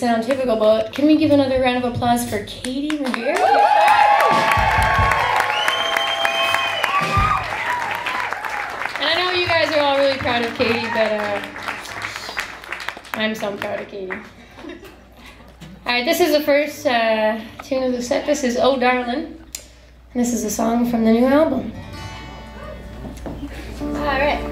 sound typical, but can we give another round of applause for Katie Revere? And I know you guys are all really proud of Katie, but I'm so proud of Katie. Alright, this is the first tune of the set. This is Oh Darlin. And this is a song from the new album. Alright.